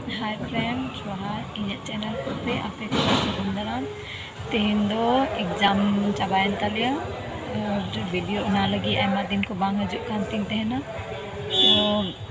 Hi friend जोहार इन channel पे आपे को सागुन दाराम। तेहन दो एग्जाम चाबायन तालिया और वीडियो ना लगी आयमा दिन को बांग हजु कान तिन तेहना। तो